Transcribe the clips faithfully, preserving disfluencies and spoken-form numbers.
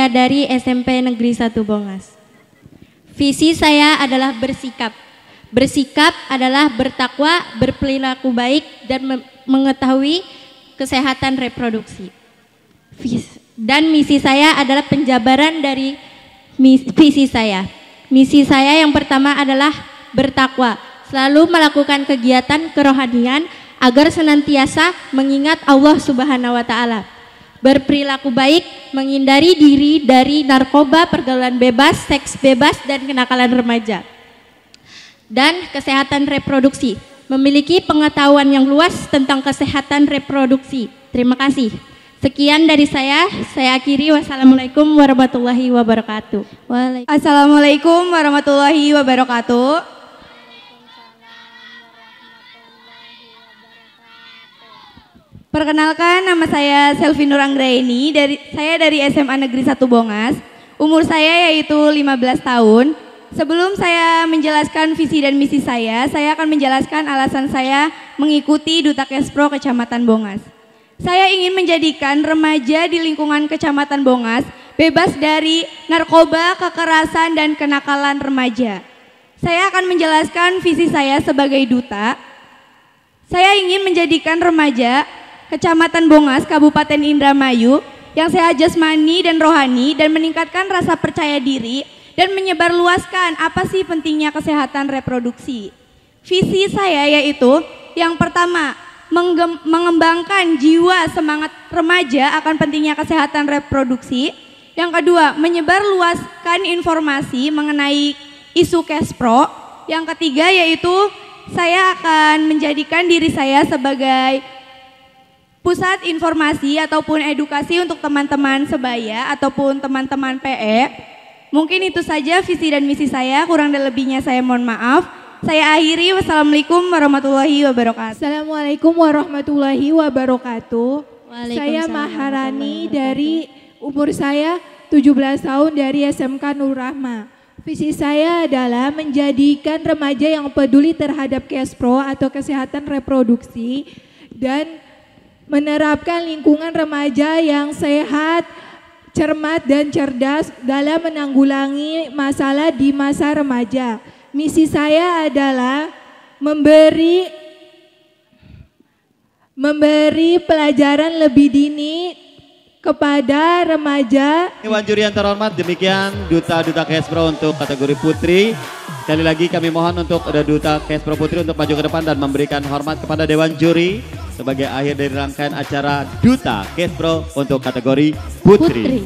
saya dari S M P Negeri satu Bongas. Visi saya adalah bersikap. Bersikap adalah bertakwa, berperilaku baik, dan mengetahui kesehatan reproduksi. Dan misi saya adalah penjabaran dari visi saya. Misi saya yang pertama adalah bertakwa, selalu melakukan kegiatan kerohanian agar senantiasa mengingat Allah Subhanahu wa Ta'ala. Berperilaku baik, menghindari diri dari narkoba, pergaulan bebas, seks bebas, dan kenakalan remaja. Dan kesehatan reproduksi, memiliki pengetahuan yang luas tentang kesehatan reproduksi. Terima kasih. Sekian dari saya, saya akhiri. Wassalamualaikum warahmatullahi wabarakatuh. Assalamualaikum warahmatullahi wabarakatuh. Perkenalkan, nama saya Selvi Nur Anggraini, dari saya dari S M A Negeri satu Bongas. Umur saya yaitu lima belas tahun. Sebelum saya menjelaskan visi dan misi saya, saya akan menjelaskan alasan saya mengikuti Duta Kespro Kecamatan Bongas. Saya ingin menjadikan remaja di lingkungan Kecamatan Bongas bebas dari narkoba, kekerasan, dan kenakalan remaja. Saya akan menjelaskan visi saya sebagai duta. Saya ingin menjadikan remaja Kecamatan Bongas, Kabupaten Indramayu yang sehat jasmani dan rohani dan meningkatkan rasa percaya diri dan menyebarluaskan apa sih pentingnya kesehatan reproduksi. Visi saya yaitu yang pertama, mengembangkan jiwa semangat remaja akan pentingnya kesehatan reproduksi. Yang kedua, menyebarluaskan informasi mengenai isu Kespro. Yang ketiga yaitu saya akan menjadikan diri saya sebagai pusat informasi ataupun edukasi untuk teman-teman sebaya ataupun teman-teman P E. Mungkin itu saja visi dan misi saya, kurang dan lebihnya saya mohon maaf. Saya akhiri, wassalamualaikum warahmatullahi wabarakatuh. Assalamualaikum warahmatullahi wabarakatuh. Saya Maharani dari umur saya tujuh belas tahun dari S M K Nur Rahma. Visi saya adalah menjadikan remaja yang peduli terhadap Kespro atau kesehatan reproduksi dan menerapkan lingkungan remaja yang sehat, cermat, dan cerdas dalam menanggulangi masalah di masa remaja. Misi saya adalah memberi memberi pelajaran lebih dini kepada remaja. Dewan juri yang terhormat, demikian Duta-Duta Kespro untuk kategori putri. Sekali lagi kami mohon untuk ada Duta Kespro Putri untuk maju ke depan dan memberikan hormat kepada Dewan Juri sebagai akhir dari rangkaian acara Duta Kespro untuk kategori putri. putri.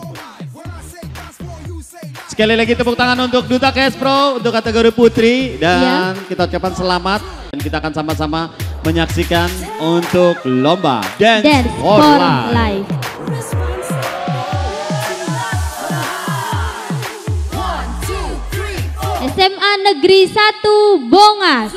Sekali lagi tepuk tangan untuk Duta Kespro untuk kategori putri dan ya. Kita ucapkan selamat dan kita akan sama-sama menyaksikan untuk lomba Dance, Dance for Life. Life. S M A Negeri satu Bongas.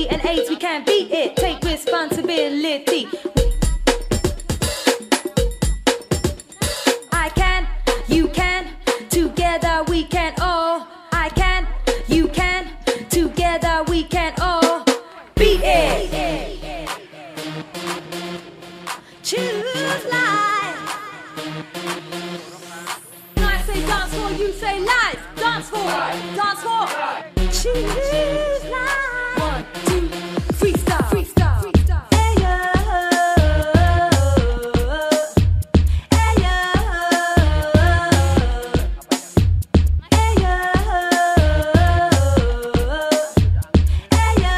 V and AIDS, we can't beat it. Take responsibility. I can, you can, together we can all. I can, you can, together we can all beat it. Choose life. When I say dance floor, you say life. Dance floor, dance floor. Choose life. One, two, freestyle, freestyle, freestyle. Hey yo, hey yo, hey yo, hey yo, hey yo.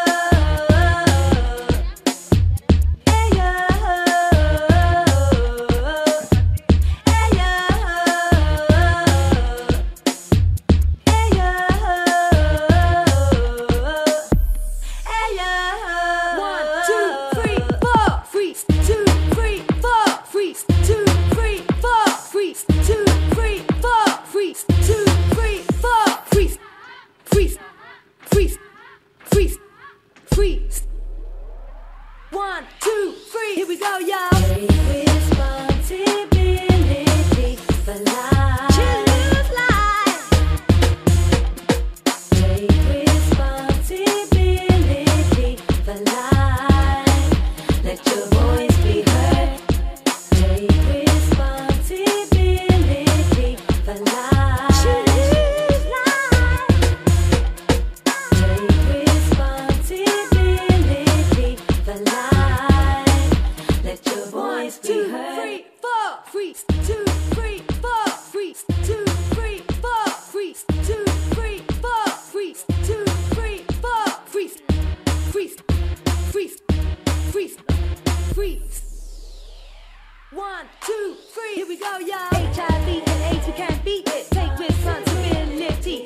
One, two, three, here we go, y'all. Take responsibility for life. Choose life. Take responsibility for life. Let your voice be heard. Take responsibility for life. Choose life. Take responsibility for life. Let your voice be heard. Three, four, freeze. Two, three, four, freeze. Two, three, four, freeze. Two, three, four, freeze. Two, three, four, freeze. Freeze, freeze, freeze, freeze. One, two, three, here we go, y'all. H I V and AIDS, we can't beat it. Take responsibility.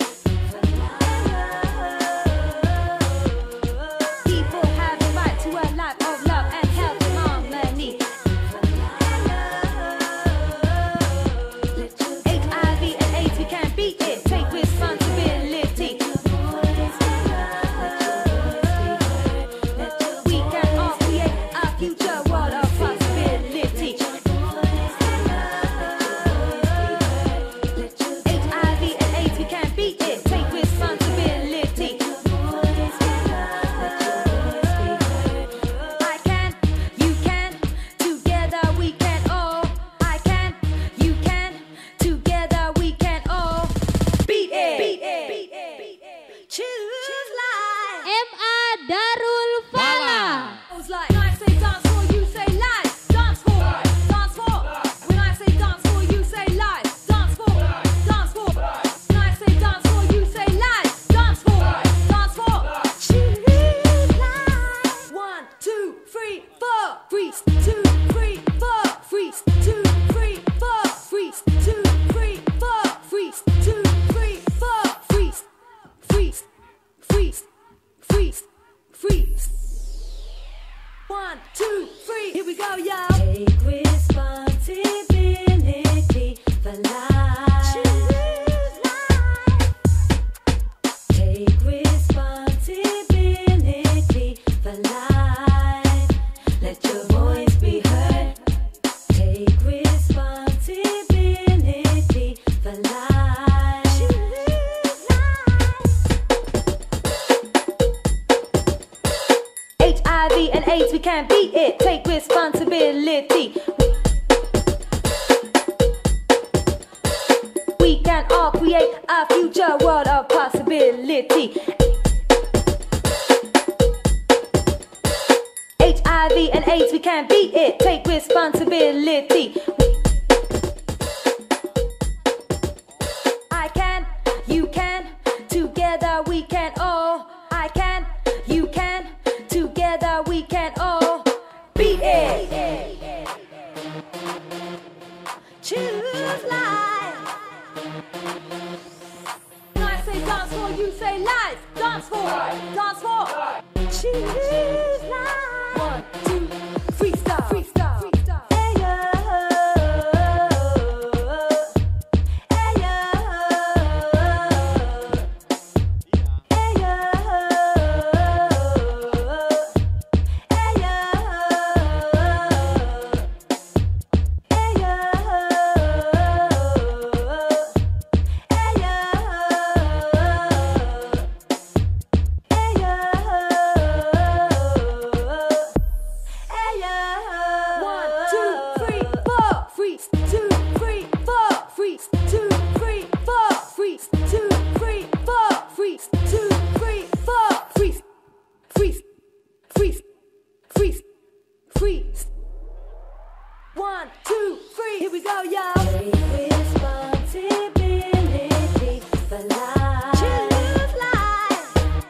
People have the right to a life of love and health and harmony. H I V and AIDS, we can't beat it. Take responsibility. We can all create a future world of possibility. H I V and AIDS, we can't beat it. Take responsibility. I can, you can, together we can all. I can, you can, together we can all beat it. Beat it. Beat it. Beat it. Choose life. M A Darul Fala. It's like when I say dance floor, you say life. Dance floor, dance floor. When I say dance floor, you say life. Dance floor, dance floor. When I say dance floor, you say life. Dance floor, dance floor. Choose life. One, two, three, four, freeze. Two, three, four, freeze. Two, three, four, freeze. Two, three, four, freeze. Two, three, four, freeze. Freeze, freeze, freeze, freeze. One, two, three, here we go, y'all. Take responsibility for life. Choose life. Take responsibility for life. Let your voice be heard. Take responsibility for life. Choose life. H I V and AIDS, we can't beat it. Take responsibility. We can all create a future world of possibility. H I V and AIDS, we can't beat it. Take responsibility. I can, you can, together we can all. I can, you can, together we can all beat it. Choose life. When I say dance floor, you say life. Dance floor, dance floor. Choose life. One, two, freestyle, freestyle, freestyle. Hey yo. yo. Take responsibility for life. Choose life.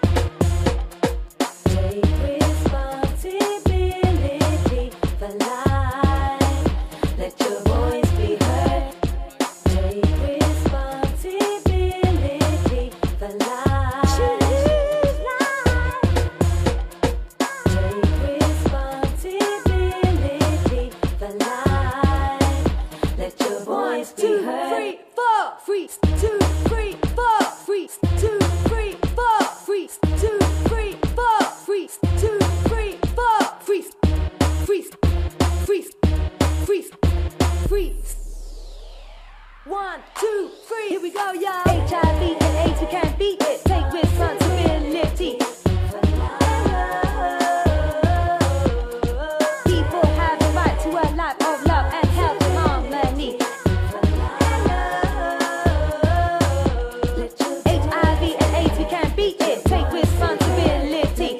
Take responsibility for life. Let your voice be heard. Take responsibility for life. Choose life. Take responsibility for life. Let your voice be heard. Three, four, freeze. Two, three, four, freeze. Two, three, four, freeze. Two, three, four, freeze. Two, three, four, freeze. Freeze, freeze, freeze, freeze. One, two, three, here we go, y'all. H I V and AIDS, we can't beat it. Take responsibility. People have the right to a life of love and health and harmony. H I V and AIDS, we can't beat it. Take responsibility.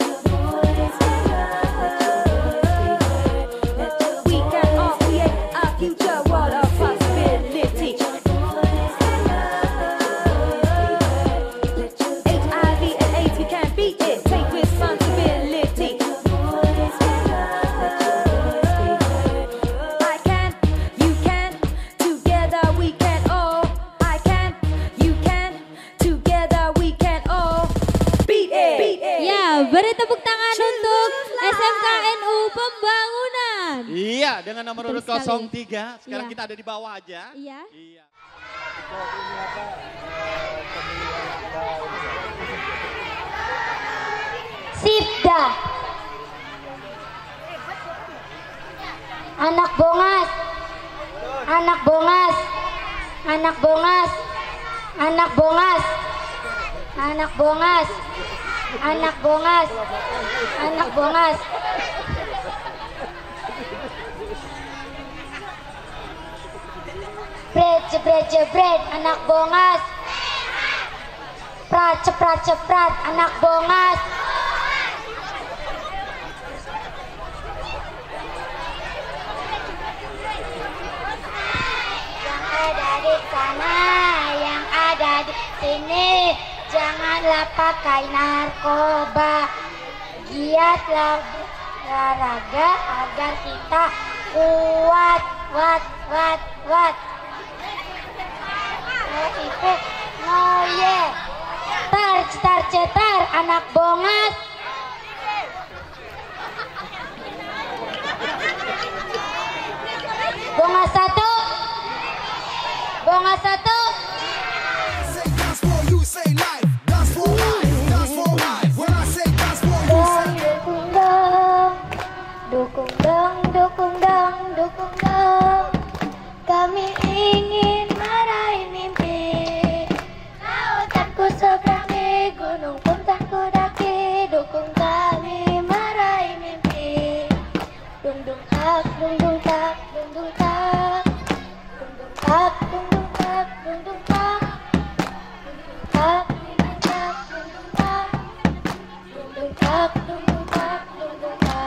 We can all create a future world of possibility. H I V and AIDS, we can't beat it. Take responsibility. I can, you can, together we can all. I can, you can, together we can all. Beat it. Beat it. Ya, beri tepuk tangan untuk S M K N U Pembangunan. Iya, dengan nomor urut Betul sekali. nol tiga. Sekarang Iya. kita ada di bawah aja. Iya. Iya. Sipda. Anak bongas. Anak bongas. Anak bongas. Anak bongas. Anak bongas. Anak bongas. Anak bongas. Jebret, jebret, jebret, anak bongas. Prat, ceprat, ceprat, anak bongas. Yang ada di sana, yang ada di sini, janganlah pakai narkoba. Giatlah olahraga agar kita kuat, wat, wat, wat. No itu, no ye. Tar, cetar, cetar, anak bongas. Bongas satu. Bongas satu. Say dance for you, say life. Dance for life, dance for life. When I say dance for you, say Dukung dong, dukung dong, dukung dong, dukung dong. Kami ingin meraih mimpi. Lautanku seberangi, gunung pun tak ku daki. Dukung kami meraih mimpi. Dung dung tak, dung dung tak, dung dung tak. Dung dung tak, dung dung tak, dung dung tak. Dung dung tak, dung dung tak, dung dung tak. Dung dung tak, dung dung tak, dung dung tak.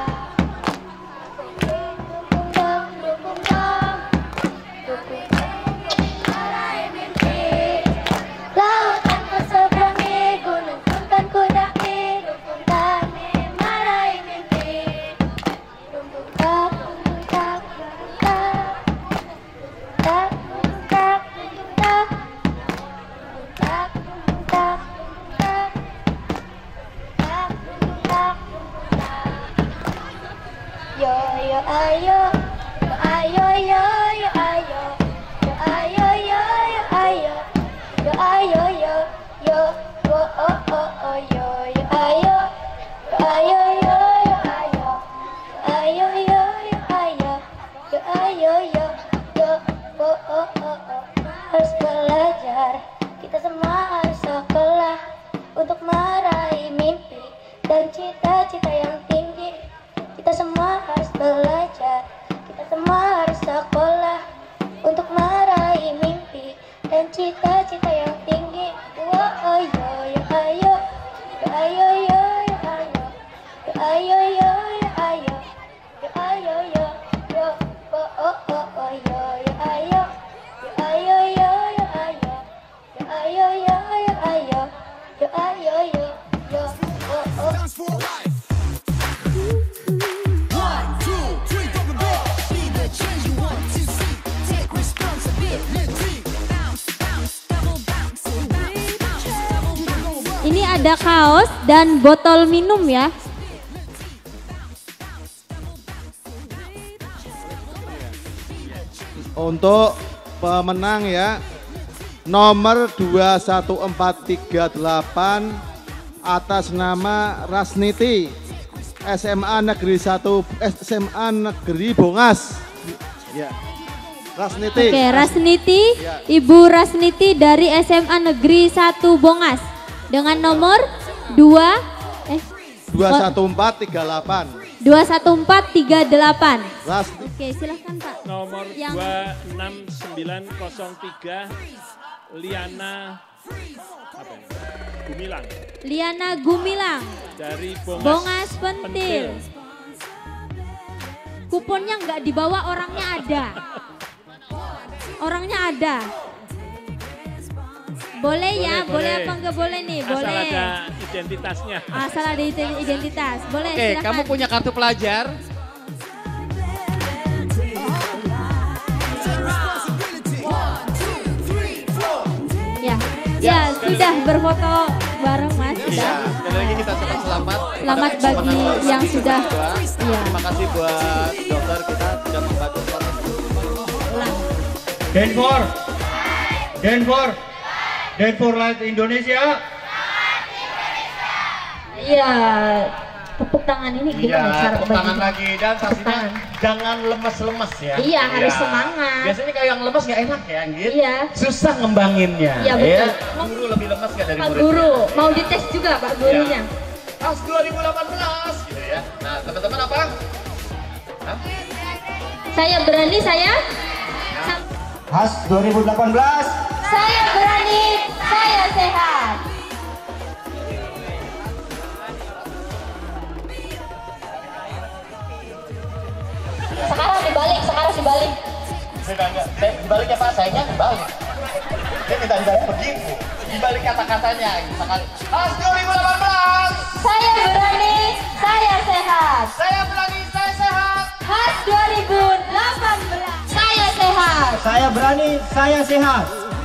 Dukung dong, dukung dong. Dukung dong, meraih mimpi. Lautan ku seberangi, gunung pun kan ku daki. Dukung kami meraih mimpi. Dung dung tak, dung dung tak, dung dung tak. Tak, dung dung tak, dung dung tak. Dung tak, dung dung tak, dung dung tak. Tak, dung dung tak, dung dung tak. Yo yo ayo, yo ayo yo yo ayo, yo ayo yo yo ayo, yo ayo yo yo wo oh oh oh yo yo ayo, yo ayo yo yo ayo, yo ayo yo yo ayo, yo ayo yo yo wo oh oh oh. Harus belajar, kita semua harus sekolah untuk meraih mimpi dan cita-cita yang tinggi. Kita semua harus belajar, kita semua harus sekolah untuk meraih mimpi dan cita-cita yang tinggi. Wah, oh, yo, yo, ayo, yo, ayo, yo, yo, ayo, yo, ayo, yo, yo, ayo, yo, ayo, yo, yo, oh, oh, oh, oh, yo, yo, ayo. ada kaos dan botol minum ya. Untuk pemenang ya, nomor dua satu empat tiga delapan atas nama Rasniti, S M A Negeri satu, S M A Negeri Bongas. Ya. Rasniti. Oke, Rasniti, Ya. Ibu Rasniti dari S M A Negeri satu Bongas dengan nomor dua eh dua satu empat tiga delapan. dua satu empat tiga delapan. Ras Oke, silahkan Pak. Nomor Yang- dua enam sembilan nol tiga Liana apa ini? Gumilang Liana Gumilang dari Bongas, Bongas Pentil. Kuponnya nggak dibawa, orangnya ada. Orangnya ada. Boleh ya, Boleh, boleh, boleh. apa enggak boleh nih? Asal Boleh. ada identitasnya. Asal ada ident- identitas. Boleh, Oke, silakan. kamu punya kartu pelajar? Ya, ya sudah berfoto bareng Mas. Iya, Sudah. sekali lagi kita ucapkan selamat. Selamat kepada bagi pemenang yang nomor sudah. dua. Iya. Terima kasih buat dokter kita sudah membantu proses. Denfor, Denfor, Denfor Light Indonesia. Iya. Tepuk tangan ini Iya, gimana cara tepuk tangan baginya? lagi dan saksinya jangan lemes-lemes ya. Iya, harus semangat. Biasanya kalau yang lemes nggak enak ya, Anggit. Iya. Susah ngembanginnya. Iya, betul. Ya. Guru lebih lemes nggak dari Pak muridnya? Guru, mau dites juga Pak gurunya. Pas dua ribu delapan belas gitu ya. Nah, teman-teman apa? Hah? Saya berani, saya. Has dua ribu delapan belas. Saya berani, saya sehat. Sekarang dibalik, sekarang dibalik. Saya nggak, saya dibalik ya Pak, sayangnya dibalik. Dia minta dibalik begitu. Dibalik kata-katanya misalkan. Has dua ribu delapan belas. Saya berani, saya sehat. Saya berani, saya sehat. Khas dua ribu delapan belas. Saya sehat. Saya berani, saya sehat.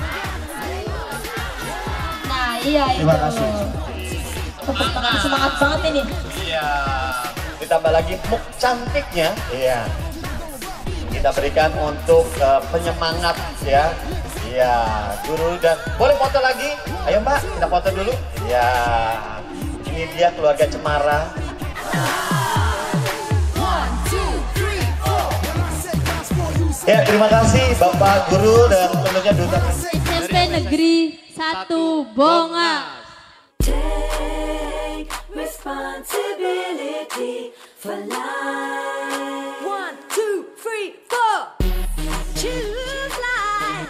Nah, iya itu. Terima kasih. Tepuk tangan semangat banget ini. Iya. Ditambah lagi muk cantiknya. Iya. Kita berikan untuk uh, penyemangat ya. Iya, guru dan boleh foto lagi. Ayo Mbak, kita foto dulu. Iya. Ini dia keluarga Cemara. Ya, terima kasih Bapak Guru dan tentunya Duta. S M P Negeri satu Bongas. Take responsibility for life. One, two, three, four. Choose life.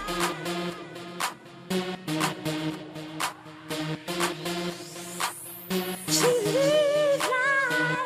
Choose life.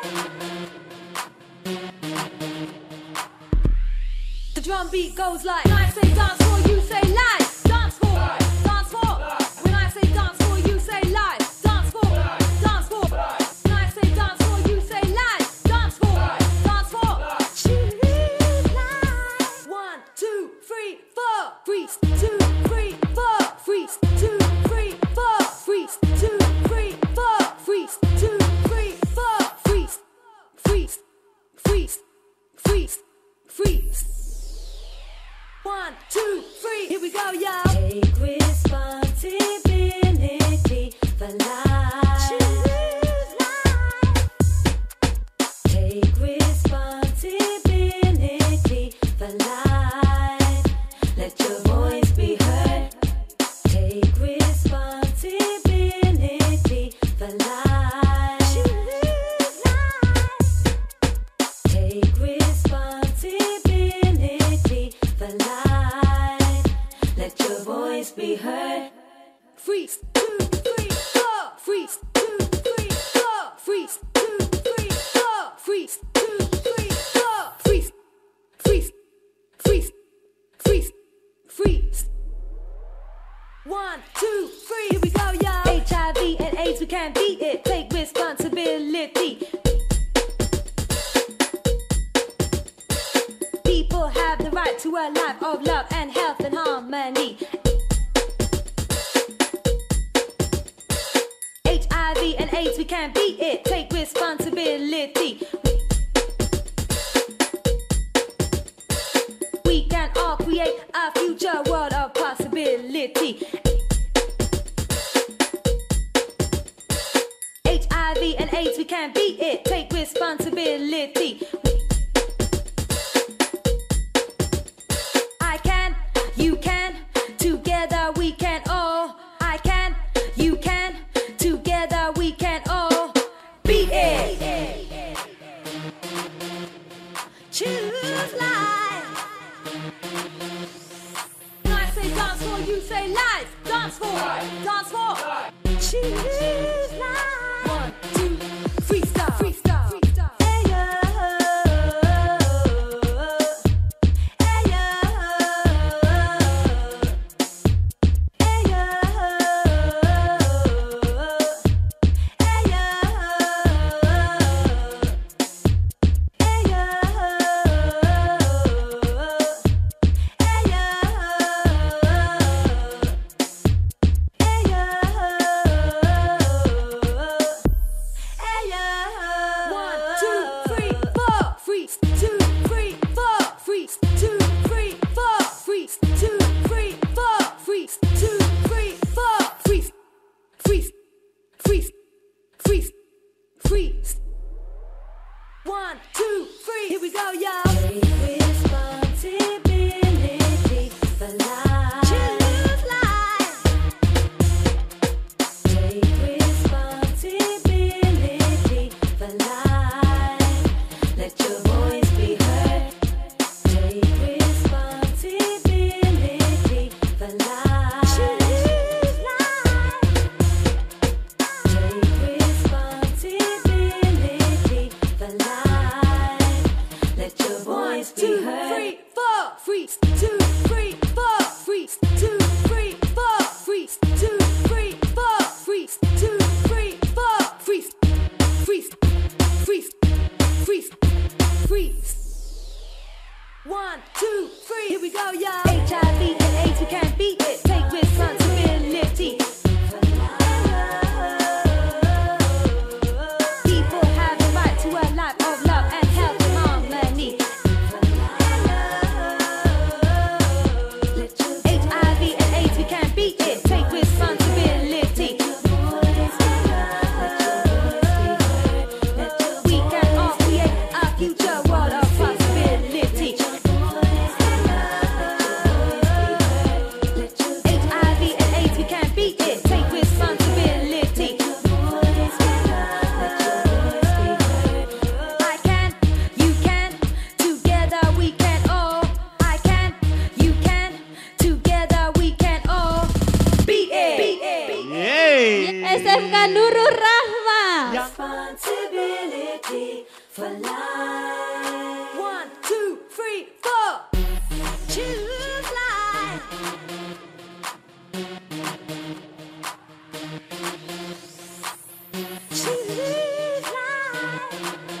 The drum beat goes like, when I say dance floor, you say live. Dance floor, dance floor. When I say dance floor, you say live. Dance floor, dance floor. When I say dance floor, you say live. Dance floor, dance floor. Choose live. One, two, three, four. Freeze, two, three, four. Freeze, two, three, four. Freeze, two, three, four. Freeze, two, three, four. Freeze, freeze, freeze, freeze, freeze. One, two, three, here we go, y'all. Take responsibility for life. Choose life. Take responsibility for life. Let your voice be heard. Take responsibility for life. Choose life. Take responsibility for life. Let your voice be heard. Freeze, two, three, four. Freeze, two, three, four. Freeze, two, three, four. Freeze, two, three, four. Freeze, freeze, freeze, freeze, freeze. One, two, three, here we go, y'all. H I V and AIDS, we can't beat it. Take responsibility. People have the right to a life of love and health and harmony. H I V AIDS, we can't beat it. Take responsibility. We can all create a future world of possibility. H I V and AIDS, we can't beat it. Take responsibility. I can, you can, together we can all. I can, you can, together we can all beat it. Choose life. When I say dance for, you say life. Dance for, dance for. Choose life. One, two, freestyle, freestyle, freestyle. Hey yo, hey yo, hey yo, hey yo, hey yo, One, two, three, four, freeze. Two, three, four, freeze. Two, three, four, freeze. Two, three, four, freeze. Two, three, four, freeze. Freeze, freeze, freeze, freeze. One, two, three, here we go, y'all. Take responsibility for life. Choose life. Take responsibility for life. Let your voice be heard. Take responsibility for life. Choose life. Take responsibility for life. Let your voice be heard. Two, three, four, freeze. Two, three, four, freeze. Two, three, four, freeze. Two, three, four, freeze. Two, three, four, freeze. Freeze, freeze, freeze, freeze. One, two, three, here we go, y'all. H I V and AIDS, we can't beat it. Take responsibility. People have the right to a life of love and health and harmony. H I V and AIDS, we can't beat it. Take responsibility. We can all create a future world of possibility. H I V and AIDS, we can't beat it. Take responsibility. I can, you can, together we can all. I can, you can, together we can all beat it. Beat it. Yeay. S M K Nurul Rahma. Responsibility for life. One, two, three, four. Choose life. Choose life.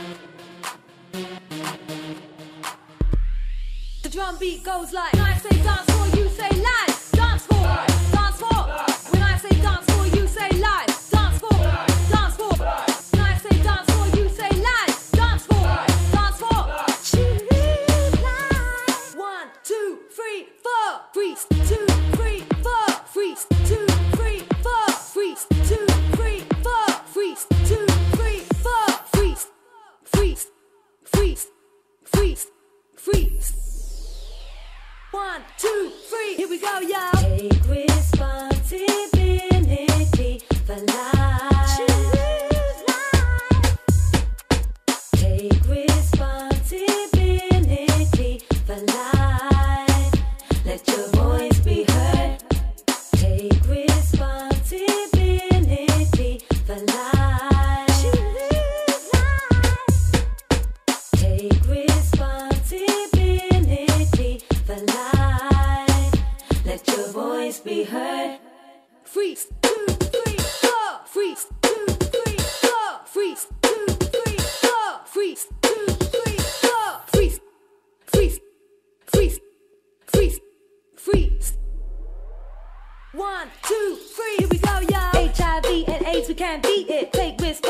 The drum beat goes like, when I say dance for, you say life. Dance for, dance for. When I say dance for, you say life. Dance for, dance for. When I say dance for, you say life. Dance for, dance for. Choose life. One, two, three, four. Freeze. Two, three, four. Freeze. Two, three, four. Freeze. Two, three, four. Freeze. Two, three, four. Freeze. Freeze. Freeze. Freeze. Freeze. One, two, three, here we go, y'all. Take responsibility for life. Choose life. Take responsibility for life. Let your voice be heard. Take responsibility for life. Choose life. Take responsibility for life. Let your voice be heard. Freeze, two, three, four. Freeze, two, three, four. Freeze, two, three, four. Freeze, two, three, four. Freeze, freeze, freeze, freeze, freeze. One, two, three, here we go, y'all. H I V and AIDS, we can't beat it. Take risks.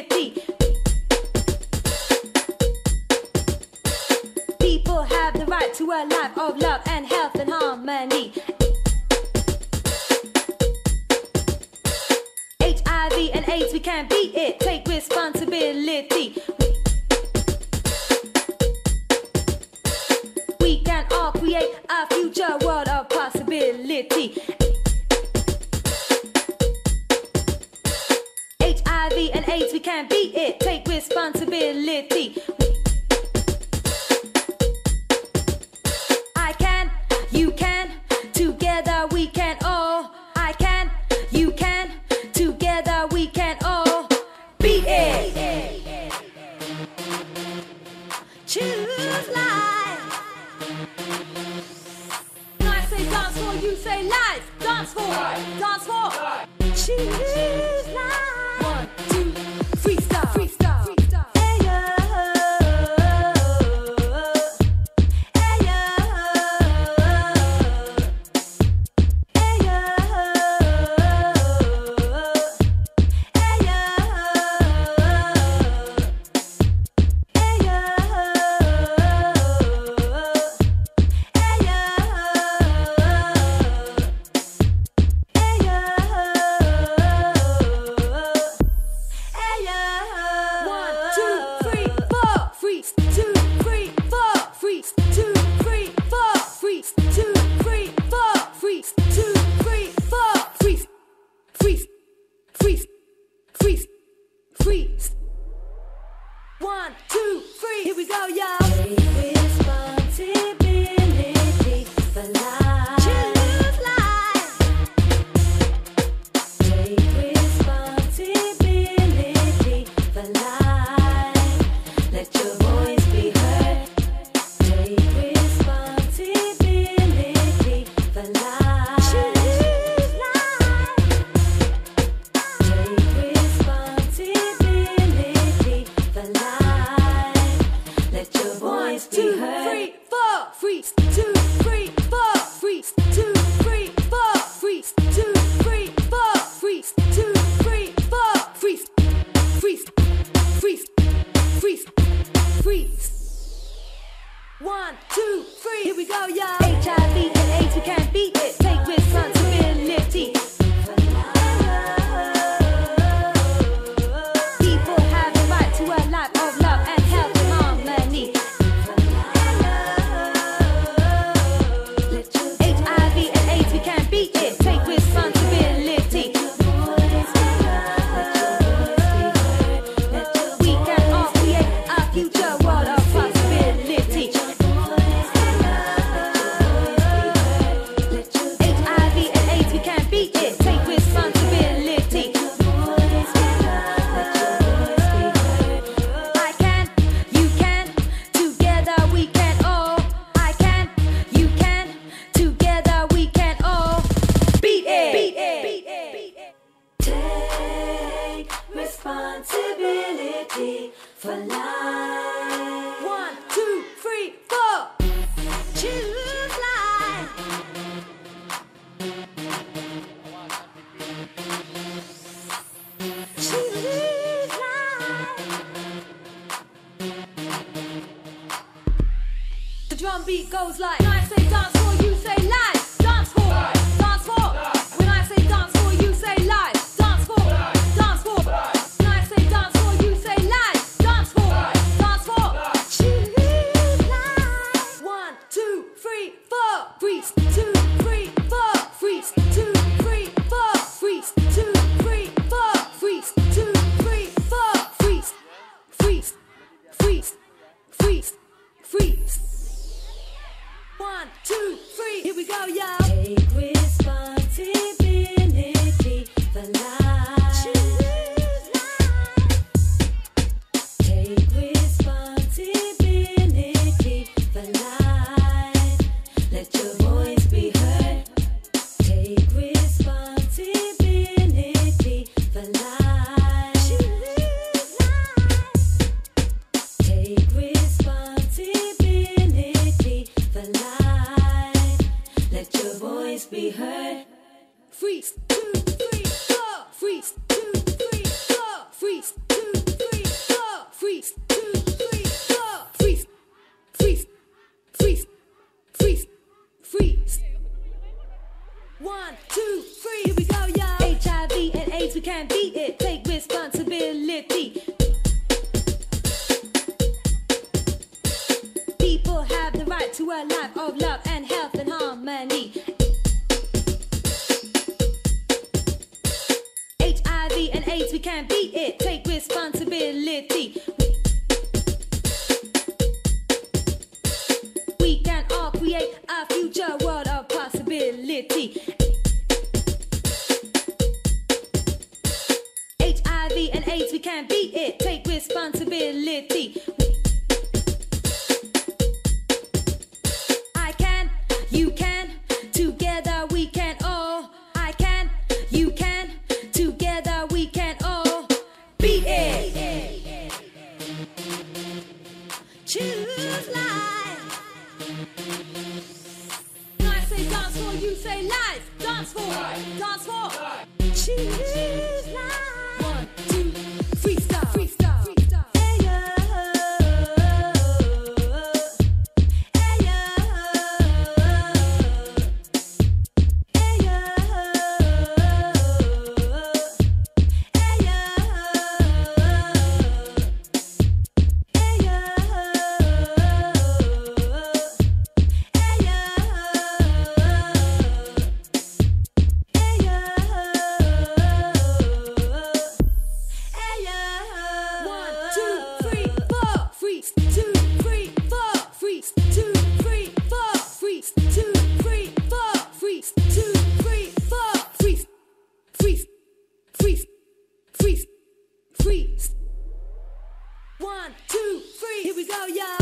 responsibility. People have the right to a life of love and health and harmony. H I V and AIDS, we can't beat it. Take responsibility. We can all create a future world of possibility. H I V and AIDS, we can't beat it. Take responsibility. I can, you can, together we can all. I can, you can, together we can all beat it. Choose life. When I say dance for, you say life. Dance for, dance for. Choose life. One, two, freestyle, freestyle, freestyle. Hey yo, hey yo, hey yo, hey yo, hey yo, One, two, three, four, freeze. Two, three, four, freeze. Two, three, four, freeze. Two, three, four, freeze. Two, three, four, freeze. Freeze, freeze, freeze, freeze. One, two, three, here we go, y'all. Take responsibility for life. Choose life. Take responsibility for life. Let your voice be heard. Take responsibility for life. Choose life. Take responsibility for life. Let your voice be heard. One, two, three, four, freeze. Two, three, four, freeze. Two, three, four, freeze. Two, three, four, freeze. Two, three, four, freeze. Freeze, freeze, freeze, freeze. One, two, three, here we go, y'all. H I V and AIDS, we can't beat it. Take responsibility. People have the right to a life of love and health and harmony. H I V and AIDS, we can't beat it. Take responsibility. We can all create a future world of possibility. H I V and AIDS, we can't beat it. Take responsibility. I can, you can, together we can all. I can, you can, together we can all beat it. Beat it. Beat it. Take responsibility for life. One, two, three, four. Choose life. Choose life. The drum beat goes like, when I say dance for, you say life. Dance for, dance for. When I say dance for, you say life. Dance for, dance for. When I say dance for, you say life. Dance for, dance for. Choose life. One, two, three, four, freeze. Two, three, four, freeze. Two, three, four, freeze. Two, three, four, freeze. Two, three, four, freeze. Freeze, freeze, freeze, freeze. One, two, three, here we go, y'all. Take responsibility for life. Choose life. Take responsibility for life. Let your voice be heard. Take responsibility for life. Choose life. Take responsibility for life. Let your voice be heard. Freeze, two, three, four. Freeze, two, three, four. Freeze, two, three. can't beat it. Take responsibility. People have the right to a life of love and health and harmony. H I V and AIDS, we can't beat it. Take responsibility. We can all create a future world of possibility. H I V and AIDS, we can't beat it. Take responsibility. I can, you can, together we can all. I can, you can, together we can all beat it. Choose life. When I say dance for, you say life. Dance for, dance for. Choose life. One, two, freestyle, freestyle, freestyle. Hey yo, hey yo, hey yo, hey yo, hey yo, One, two, three, four, freeze. Two, three, four, freeze. Two, three, four, freeze. Two, three, four, freeze. Two, three, four, freeze. Freeze, freeze, freeze, freeze. One, two, three, here we go, y'all.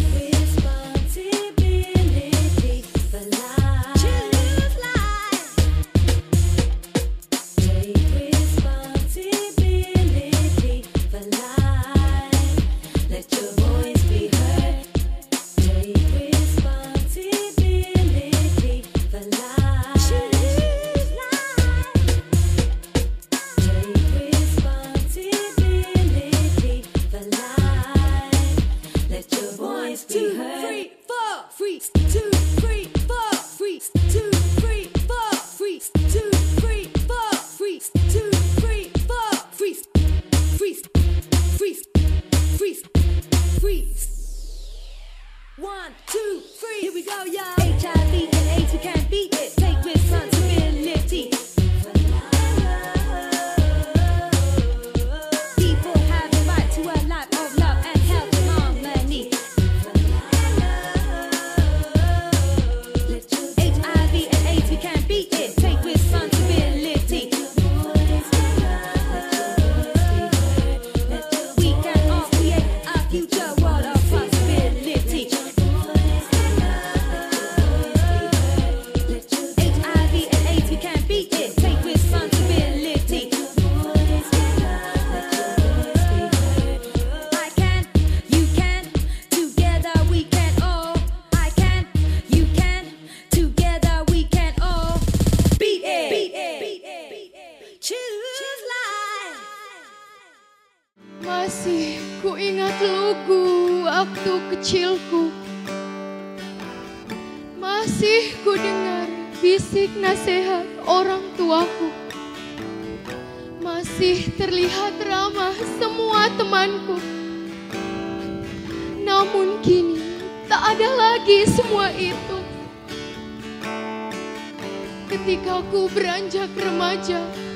Responsibility for life. Choose life. Take responsibility for life. Let your voice be heard. Take responsibility for life. Choose life. Take responsibility for life. Let your voice be heard. One, two, three, four, freeze. Two, three, four, freeze. Two, three, four, freeze. Two, three, four, freeze. Two, three, four, freeze. Freeze, freeze, freeze, freeze. One, two, three, here we go, y'all. H I V and AIDS, we can't beat it. Take responsibility. People have the right to a life of love and health and harmony. H I V and AIDS, we can't beat it. Take responsibility. We can all create a future world of possibility. H I V and AIDS, we can't beat it. Take responsibility. I can, you can, together we can all. I can, you can, together we can all beat it. Beat it. Choose life. Masih ku ingat lugu waktu kecilku. Masih ku dengar bisik nasihat orang tuaku. Masih terlihat ramah semua temanku. Namun kini tak ada lagi semua itu. Ketika ku beranjak remaja,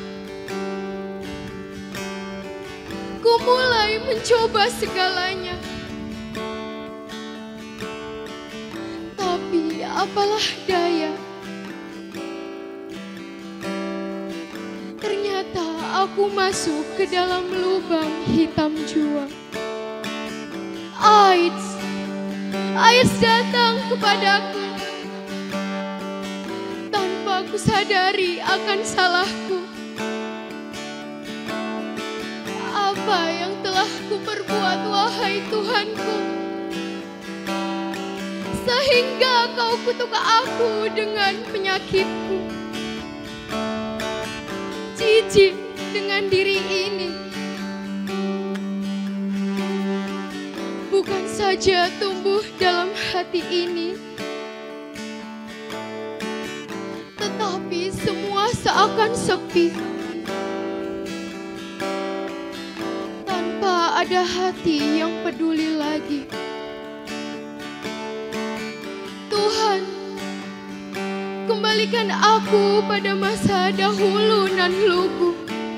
ku mulai mencoba segalanya. Tapi apalah daya, ternyata aku masuk ke dalam lubang hitam jua. AIDS, AIDS datang kepadaku tanpa ku sadari akan salahku. Apa yang telah ku perbuat, wahai Tuhanku, sehingga kau kutuk aku dengan penyakitku. Jijik dengan diri ini, bukan saja tumbuh dalam hati ini, tetapi semua seakan sepi. ada hati yang peduli lagi. Tuhan, kembalikan aku pada masa dahulu nan lugu,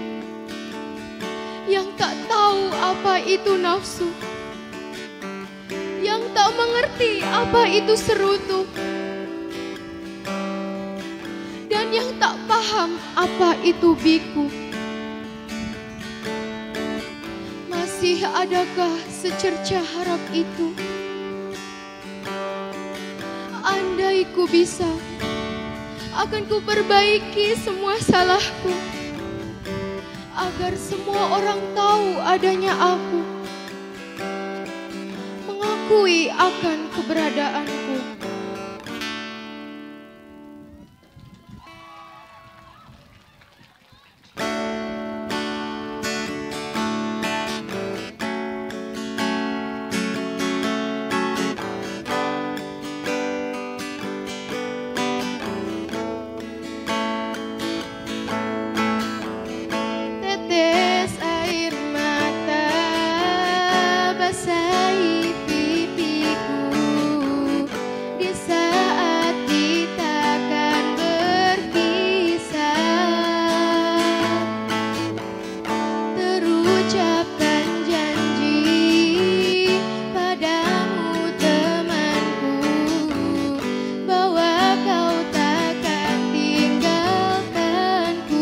yang tak tahu apa itu nafsu, yang tak mengerti apa itu serutu, dan yang tak paham apa itu biku. Masih adakah secerca harap itu? Andai ku bisa, akan ku perbaiki semua salahku, agar semua orang tahu adanya aku, mengakui akan keberadaanku. Tetes air mata basahi pipiku di saat kita akan berpisah. Terucapkan janji padamu temanku, bahwa kau takkan tinggalkanku.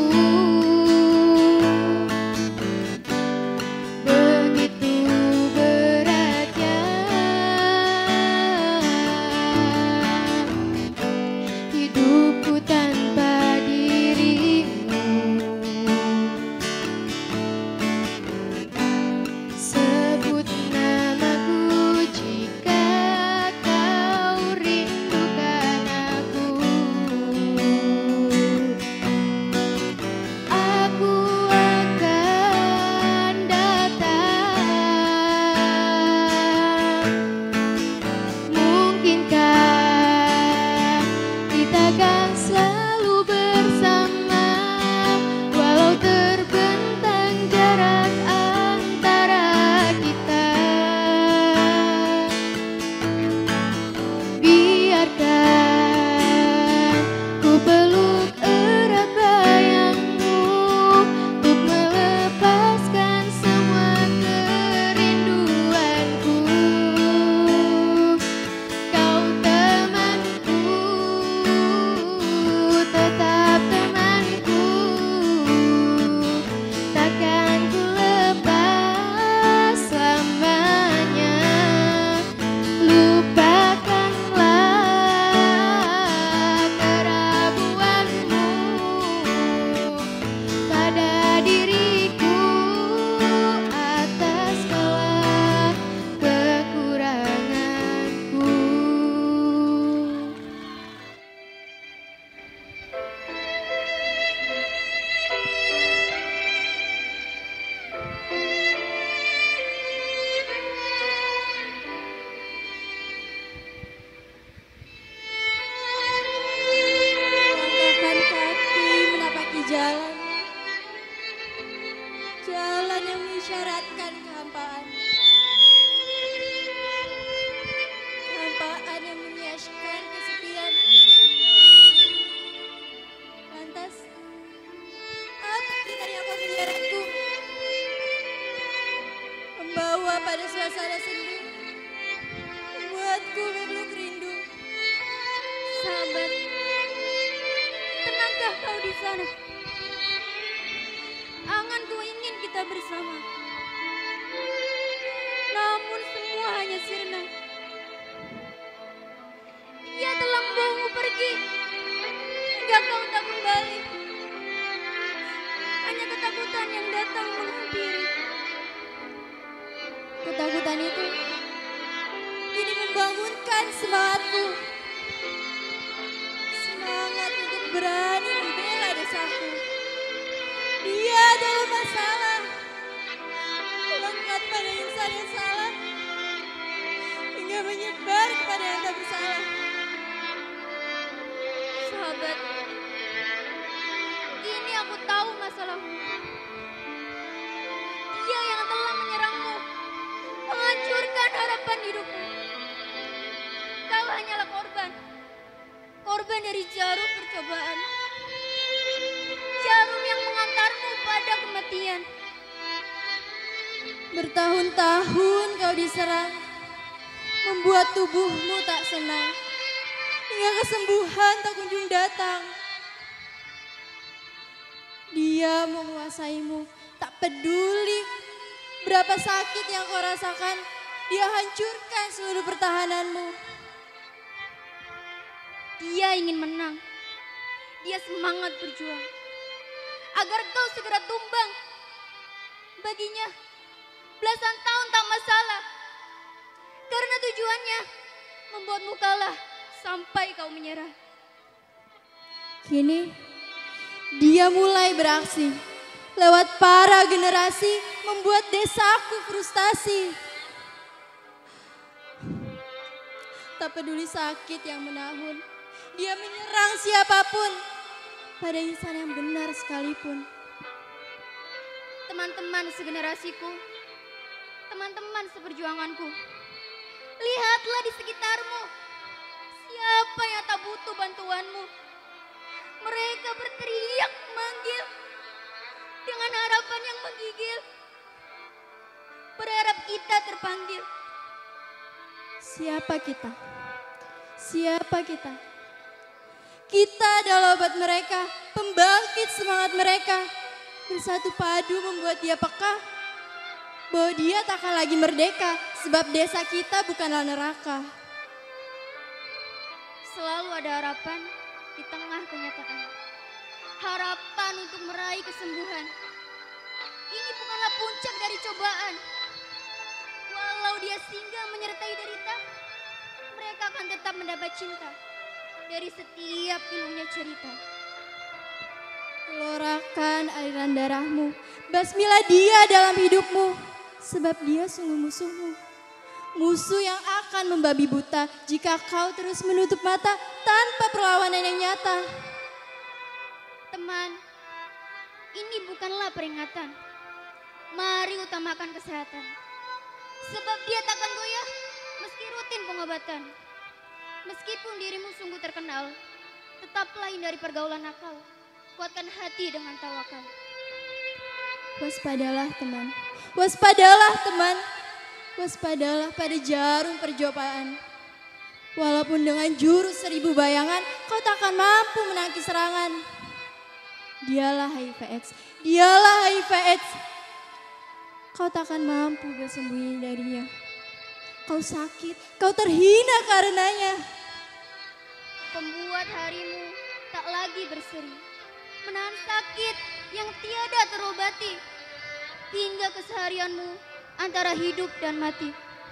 Begitu beratnya hidupku tanpa dirimu. Sebut namaku jika kau rindukan aku. Aku akan datang. Mungkinkah kita akan selalu bersama, walau terbentang jarak antara kita. Biarkan ku peluk erat bayangmu untuk melepaskan semua kerinduanku. Kau temanku, tetap temanku, takkan ku lepas selamanya. Lupakanlah keraguanmu pada diriku atas segala kekuranganku. Langkahkan kaki menapaki jalan, jalan yang mengisyaratkan kehampaan, kehampaan yang menyiaskan kesepian. Lantas, apa kriteria familiarku membawa pada suasana sendu, membuatku memeluk rindu. Sahabat, tenangkah kau di sana? Anganku ingin kita bersama, namun semua hanya sirna. Ia telah membawamu pergi hingga kau tak kembali. Hanya ketakutan yang datang menghampiri. Ketakutan itu kini membangunkan semangatku, semangat untuk berani membela desaku. Dia adalah masalah, melekat pada insan yang salah, hingga menyebar kepada yang tak bersalah. Sahabat, kini aku tahu masalahmu. Dia yang telah menyerangmu, bukan harapan hidupku. Kau hanyalah korban. Korban dari jarum percobaan. Jarum yang mengantarmu pada kematian. Bertahun-tahun kau diserang, membuat tubuhmu tak senang, hingga kesembuhan tak kunjung datang. Dia menguasaimu, tak peduli berapa sakit yang kau rasakan, dia hancurkan seluruh pertahananmu. Dia ingin menang, dia semangat berjuang, agar kau segera tumbang. Baginya, belasan tahun tak masalah, karena tujuannya membuatmu kalah sampai kau menyerah. Kini, dia mulai beraksi, lewat para generasi membuat desaku frustasi. Tak peduli sakit yang menahun, dia menyerang siapapun, pada insan yang benar sekalipun. Teman-teman segenerasiku, teman-teman seperjuanganku, lihatlah di sekitarmu, siapa yang tak butuh bantuanmu. Mereka berteriak memanggil, dengan harapan yang menggigil, berharap kita terpanggil. Siapa kita? Siapa kita? Kita adalah obat mereka, pembangkit semangat mereka. Bersatu padu membuat dia peka, bahwa dia tak akan lagi merdeka, sebab desa kita bukanlah neraka. Selalu ada harapan di tengah kenyataan. Harapan untuk meraih kesembuhan. Ini bukanlah puncak dari cobaan. Walau dia singgah menyertai derita, mereka akan tetap mendapat cinta dari setiap pilunya cerita. Gelorakan aliran darahmu, basmilah dia dalam hidupmu, sebab dia sungguh musuhmu. Musuh yang akan membabi buta jika kau terus menutup mata tanpa perlawanan yang nyata. Teman, ini bukanlah peringatan. Mari utamakan kesehatan. Sebab dia takkan goyah meski rutin pengobatan. Meskipun dirimu sungguh terkenal, tetaplah hindari pergaulan nakal. Kuatkan hati dengan tawakal. Waspadalah teman, waspadalah teman. Waspadalah pada jarum percobaan. Walaupun dengan jurus seribu bayangan, kau takkan mampu menangkis serangan. Dialah H I V AIDS, dialah H I V AIDS. Kau takkan mampu bersembunyi darinya. Kau sakit, kau terhina karenanya. Pembuat harimu tak lagi berseri, menahan sakit yang tiada terobati, hingga keseharianmu antara hidup dan mati.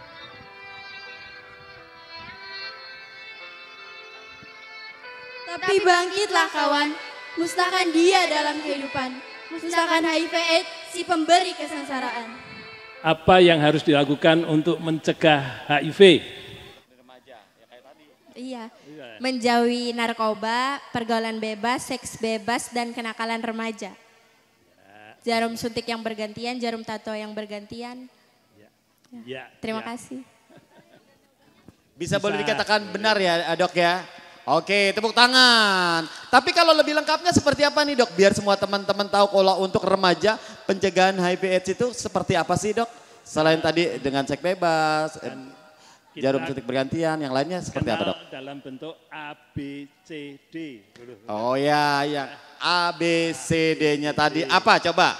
Tapi bangkitlah kawan, musnahkan dia dalam kehidupan. Musnahkan H I V AIDS, si pemberi kesengsaraan. Apa yang harus dilakukan untuk mencegah H I V? Iya, menjauhi narkoba, pergaulan bebas, seks bebas, dan kenakalan remaja. Jarum suntik yang bergantian, jarum tato yang bergantian. Ya. Ya. Terima Ya. kasih. Bisa, Bisa boleh dikatakan benar ya dok ya? Oke, tepuk tangan. Tapi kalau lebih lengkapnya seperti apa nih dok? Biar semua teman-teman tahu kalau untuk remaja pencegahan H I V AIDS itu seperti apa sih dok? Selain tadi dengan seks bebas, Dan jarum suntik bergantian, yang lainnya seperti apa dok? Dalam bentuk A, B, C, D. Oh ya, ya. A, B, C, D-nya tadi apa coba?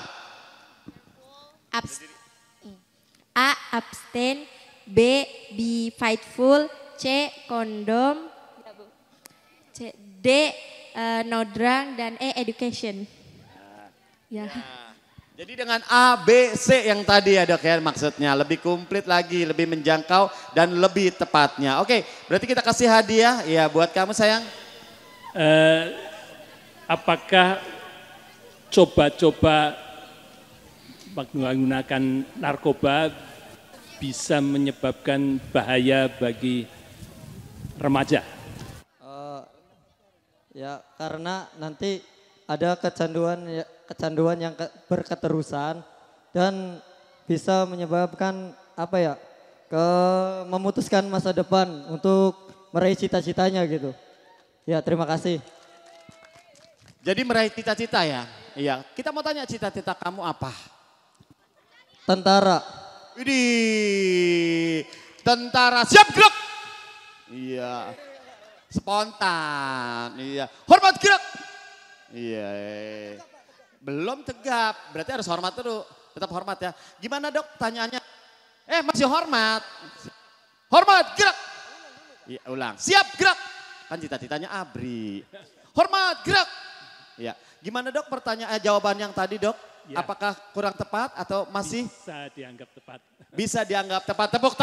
Abs A. Abstain, B. Be fightful, C. Kondom, C, D. Uh, no drug, dan E. Education. Ya. Ya. Jadi dengan A, B, C yang tadi ya dok ya maksudnya. Lebih komplit lagi, lebih menjangkau dan lebih tepatnya. Oke, berarti kita kasih hadiah ya buat kamu sayang. Uh, apakah coba-coba menggunakan narkoba bisa menyebabkan bahaya bagi remaja? Uh, ya karena nanti ada kecanduan ya, kecanduan yang ke, berketerusan dan bisa menyebabkan apa ya ke memutuskan masa depan untuk meraih cita-citanya gitu. Ya, terima kasih. Jadi meraih cita-cita ya? Iya. Kita mau tanya cita-cita kamu apa? Tentara. Widih. Tentara siap gerak. Iya. Spontan. Iya. Hormat gerak. Iya. Belum tegap. Berarti harus hormat dulu. Tetap hormat ya. Gimana dok tanyaannya? Eh masih hormat. Hormat gerak. Iya ulang. Siap gerak. Kan cita-citanya Abri. Hormat gerak. Ya, gimana dok pertanyaan jawaban yang tadi dok? Ya. Apakah kurang tepat atau masih? Bisa dianggap tepat. Bisa dianggap tepat. Tepuk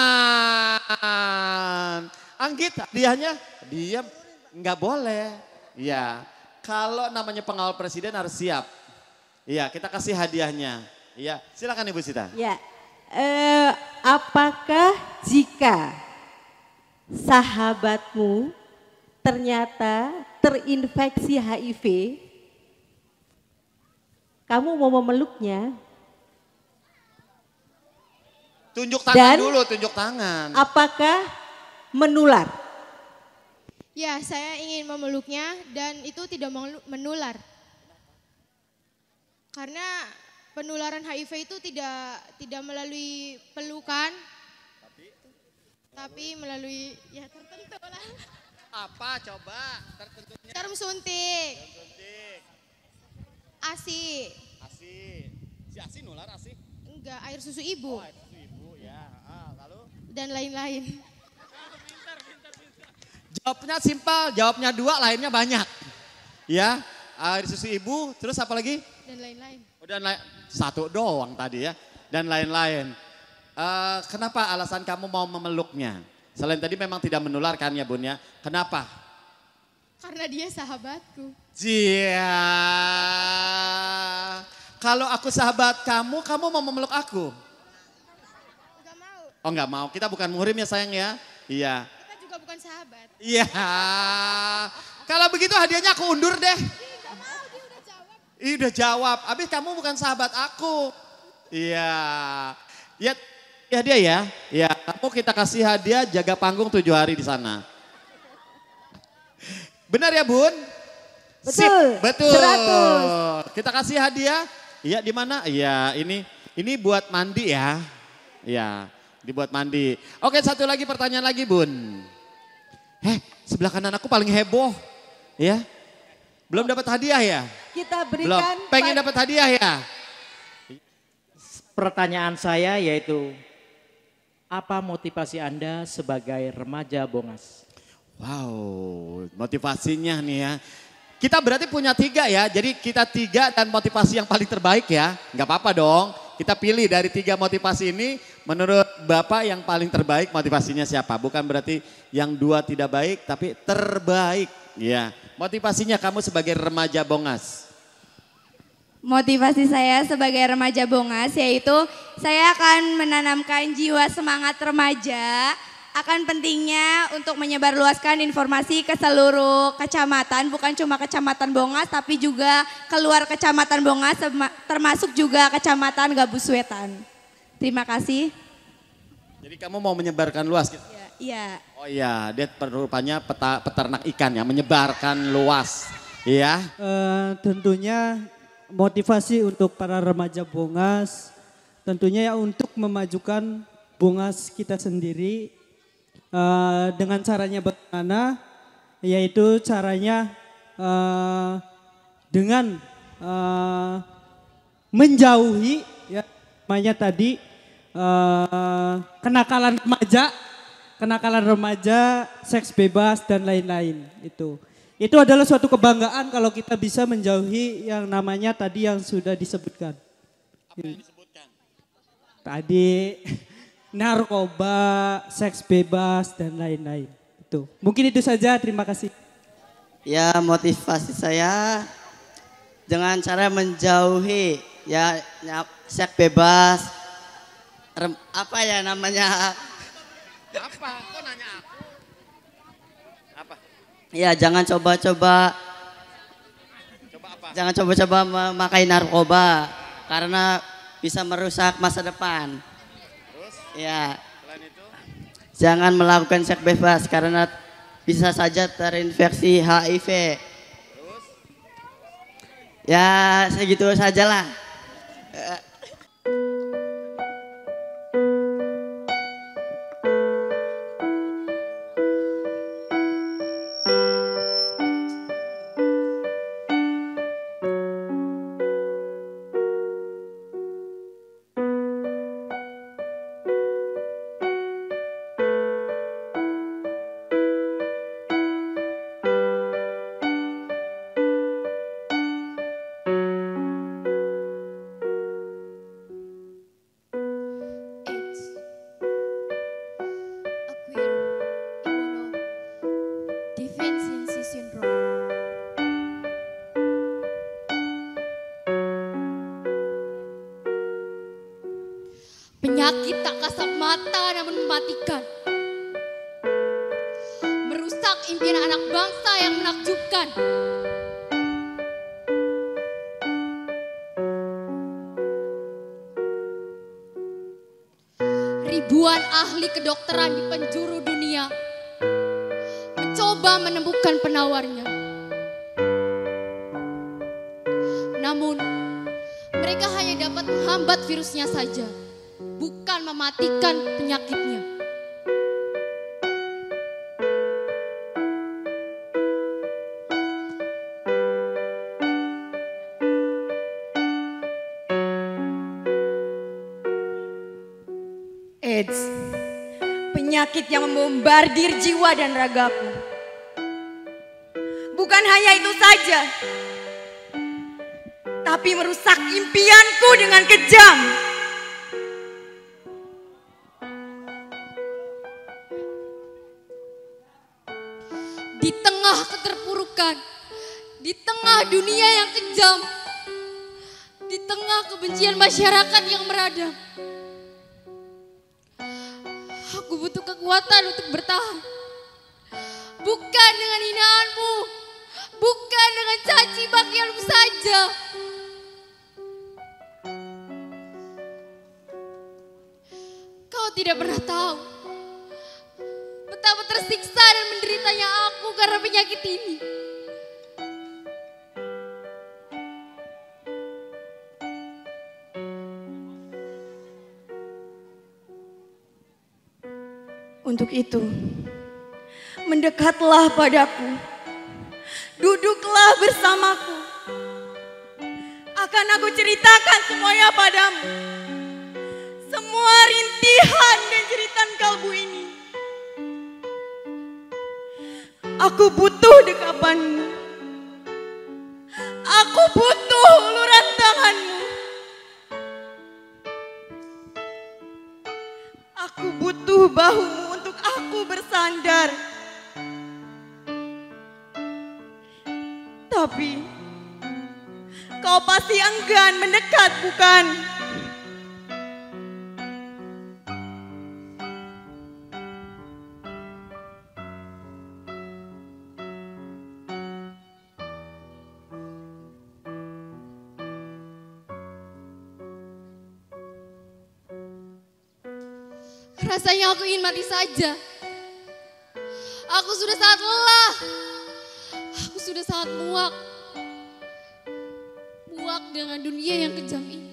tangan. Anggit hadiahnya? Diam, nggak boleh. Iya, kalau namanya pengawal presiden harus siap. Iya, kita kasih hadiahnya. Iya, silakan Ibu Sita. Ya, eh, apakah jika sahabatmu ternyata terinfeksi H I V, kamu mau memeluknya? Tunjuk tangan Dan dulu, tunjuk tangan. Apakah menular? Ya, saya ingin memeluknya dan itu tidak melu- menular. Karena penularan H I V itu tidak tidak melalui pelukan, tapi, tapi melalui ya tertentu lah. Apa coba tertentunya? Jarum suntik. Jarum suntik. ASI. ASI. Si ASI nular ASI? Enggak, air susu ibu. Oh, air susu ibu ya. Ah, lalu? Dan lain-lain. Jawabnya simpel, jawabnya dua, lainnya banyak. Ya, air susu ibu, terus apa lagi? Dan lain-lain. Oh, dan lain, satu doang tadi ya. Dan lain-lain. Uh, kenapa alasan kamu mau memeluknya? Selain tadi memang tidak menularkan ya Bun ya. Kenapa? Karena dia sahabatku. Jia. Kalau aku sahabat kamu, kamu mau memeluk aku? Enggak mau. Oh enggak mau, kita bukan muhrim ya sayang ya. Iya. Kita juga bukan sahabat. Iya. Kalau begitu hadiahnya aku undur deh. Enggak mau, dia udah jawab. Ih udah jawab, abis kamu bukan sahabat aku. Iya. Ya, ya dia ya. Ya, kamu kita kasih hadiah jaga panggung tujuh hari di sana. Benar ya Bun? Betul. Sip, betul. seratus. Kita kasih hadiah. Iya di mana? Iya ini ini buat mandi ya. Iya, dibuat mandi. Oke satu lagi pertanyaan lagi Bun. Heh sebelah kanan aku paling heboh. Ya. Belum dapat hadiah ya? Kita Belum. berikan. Pengen dapat hadiah ya? Pertanyaan saya yaitu, apa motivasi Anda sebagai remaja Bongas? Wow, motivasinya nih ya. Kita berarti punya tiga ya, jadi kita tiga dan motivasi yang paling terbaik ya. Nggak apa-apa dong, kita pilih dari tiga motivasi ini, menurut Bapak yang paling terbaik motivasinya siapa? Bukan berarti yang dua tidak baik, tapi terbaik. Ya, motivasinya kamu sebagai remaja Bongas. Motivasi saya sebagai remaja Bongas yaitu saya akan menanamkan jiwa semangat remaja, akan pentingnya untuk menyebarluaskan informasi ke seluruh kecamatan, bukan cuma kecamatan Bongas tapi juga keluar kecamatan Bongas termasuk juga kecamatan Gabus Wetan. Terima kasih. Jadi kamu mau menyebarkan luas gitu? Iya. Oh iya, dia rupanya peta, peternak ikan ya, menyebarkan luas. Iya. Uh, tentunya motivasi untuk para remaja Bongas, tentunya ya untuk memajukan Bongas kita sendiri uh, dengan caranya bagaimana, yaitu caranya uh, dengan uh, menjauhi ya namanya tadi uh, kenakalan remaja, kenakalan remaja, seks bebas dan lain-lain itu. Itu adalah suatu kebanggaan kalau kita bisa menjauhi yang namanya tadi yang sudah disebutkan. Apa yang disebutkan? Tadi narkoba, seks bebas dan lain-lain. Itu. Mungkin itu saja, terima kasih. Ya motivasi saya dengan cara menjauhi ya, ya seks bebas, rem, apa ya namanya? Apa? Kok nanya aku? Apa? Ya jangan coba-coba, Coba apa? jangan coba-coba memakai narkoba karena bisa merusak masa depan. Terus? Ya jangan melakukan seks bebas karena bisa saja terinfeksi H I V. Ya segitu sajalah. Deficiency syndrome. Penyakit tak kasat mata namun mematikan. Merusak impian anak bangsa yang menakjubkan. Ribuan ahli kedokteran di penjuru dunia mencoba menemukan penawarnya. Namun, mereka hanya dapat menghambat virusnya saja, bukan mematikan penyakitnya. AIDS, penyakit yang membombardir jiwa dan ragaku. Bukan hanya itu saja, tapi merusak impianku dengan kejam. Di tengah keterpurukan, di tengah dunia yang kejam, di tengah kebencian masyarakat yang meradang, aku butuh kekuatan untuk bertahan. Bukan dengan hinaanmu, bukan dengan caci makianmu saja. Kau tidak pernah tahu betapa tersiksa dan menderitanya aku karena penyakit ini. Untuk itu, mendekatlah padaku, duduklah bersamaku. Akan aku ceritakan semuanya padamu. Semua rintihan dan jeritan kalbu ini. Aku butuh dekapanmu. Aku butuh uluran tanganmu. Aku butuh bahumu untuk aku bersandar. Tapi kau pasti enggan mendekat, bukan? Rasanya aku ingin mati saja. Aku sudah sangat lelah. Aku sudah sangat muak. Muak dengan dunia yang kejam ini.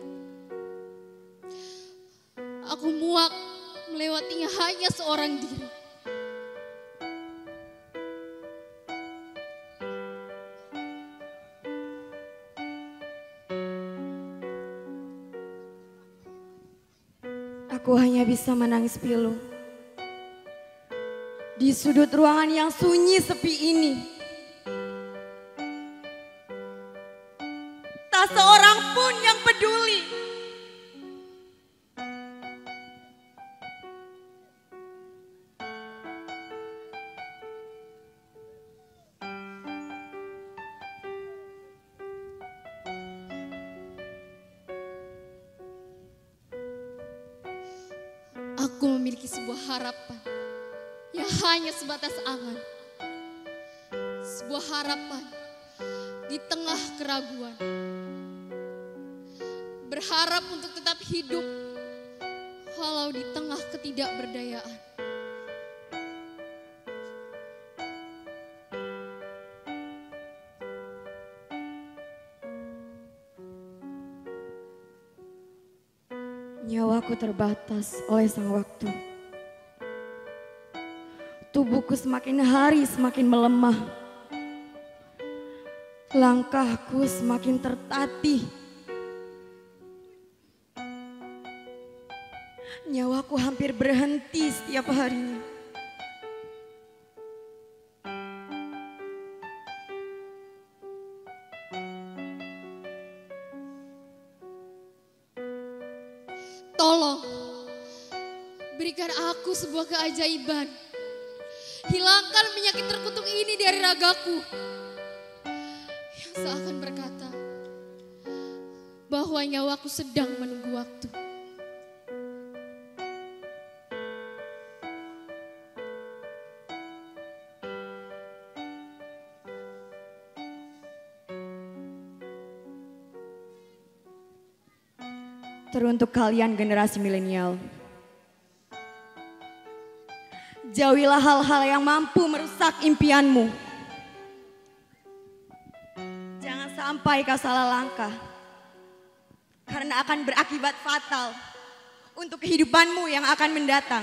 Aku muak melewatinya hanya seorang diri. Aku hanya bisa menangis pilu di sudut ruangan yang sunyi sepi ini. Tak seorang pun yang peduli. Aku memiliki sebuah harapan yang hanya sebatas angan. Sebuah harapan di tengah keraguan. Berharap untuk tetap hidup walau di tengah ketidakberdayaan. Nyawaku terbatas oleh sang waktu. Tubuhku semakin hari semakin melemah. Langkahku semakin tertatih. Nyawaku hampir berhenti setiap harinya. Tolong, berikan aku sebuah keajaiban. Hilangkan penyakit terkutuk ini dari ragaku. Yang seakan berkata bahwa nyawaku sedang menunggu waktu. Teruntuk kalian generasi milenial, jauhilah hal-hal yang mampu merusak impianmu. Jangan sampai kau salah langkah, karena akan berakibat fatal untuk kehidupanmu yang akan mendatang.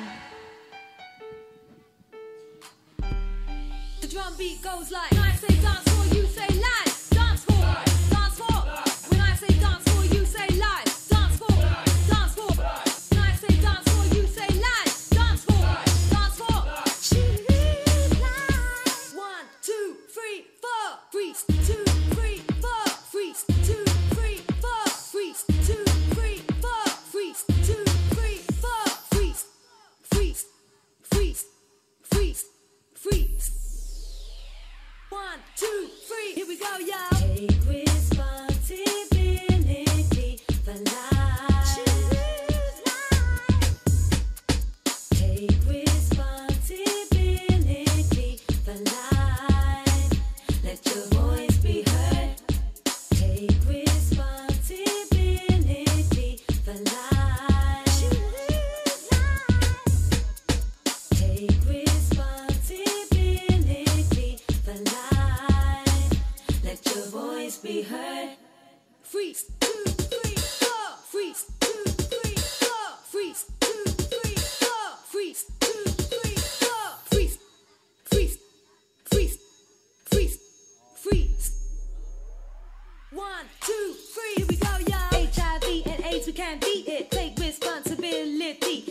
The drum beat goes like, when I say dance floor, you say live. Dance floor, dance floor. When I say dance floor, you say live. Dance floor, dance floor. When I say dance floor, you say live. Dance floor, dance floor. Choose live. One, two, three, four. Freeze, two, three, four. Freeze, two, three, four. Freeze, two, three, four. Freeze, two, three, four. Freeze, freeze, freeze, freeze, freeze. One, two, three, here we go, y'all. Take responsibility for life. Choose life. Take responsibility for life. Let your voice be heard. Take responsibility for life. Choose life. Take responsibility for life. Let your voice be heard. Freeze, two, three, four. Freeze, two, three, four. Freeze, two, three, four. Freeze, two, three, four. Freeze, freeze, freeze, freeze, freeze. One, two, three, here we go, y'all. H I V and AIDS, we can't beat it. Take responsibility.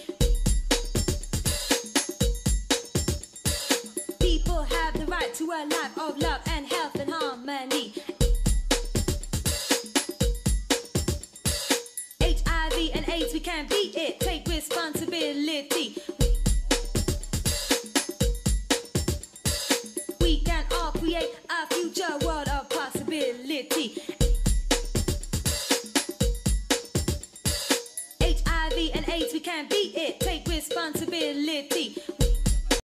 People have the right to a life of love and health and harmony. H I V and AIDS, we can't beat it. Take responsibility.